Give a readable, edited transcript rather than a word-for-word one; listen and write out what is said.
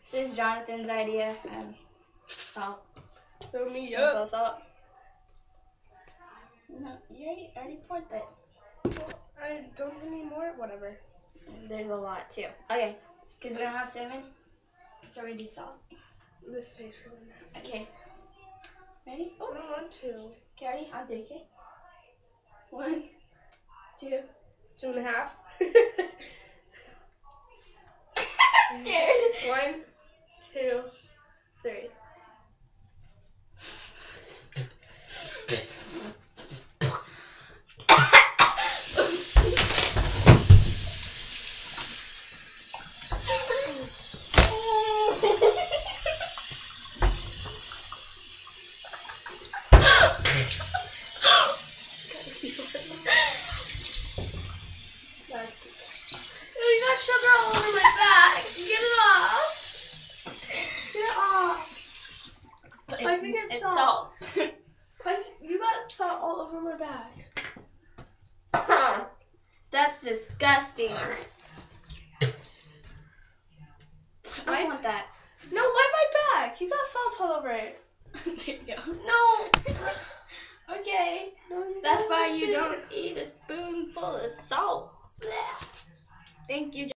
This is Jonathan's idea. Salt. Fill me Spoonful up. of salt. No, you already poured that. I don't need more. Whatever. There's a lot too. Okay, because we don't have cinnamon, so we're gonna do salt. This tastes really nasty. Okay. Ready? I don't want to. Okay, ready? On three, okay? 1, 2. 2.5. Scared. 1, 2, 3. You got sugar all over my back. Get it off. Get it off. I think it's salt. Like, you got salt all over my back. That's disgusting. I don't want that. No, wipe my back. You got salt all over it. There you go. No. Okay. No, you That's don't. why you don't eat a spoonful of salt. Thank you,